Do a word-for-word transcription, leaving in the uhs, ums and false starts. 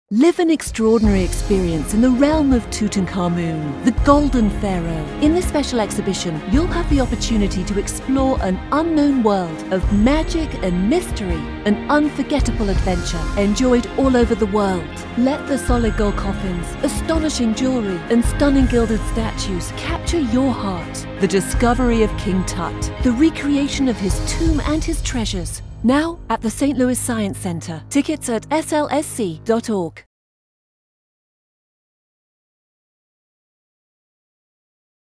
Live an extraordinary experience in the realm of Tutankhamun, the Golden Pharaoh. In this special exhibition, you'll have the opportunity to explore an unknown world of magic and mystery, an unforgettable adventure enjoyed all over the world. Let the solid gold coffins, astonishing jewelry, and stunning gilded statues capture your heart. The discovery of King Tut, the recreation of his tomb and his treasures. Now at the Saint Louis Science Center. Tickets at S L S C dot org.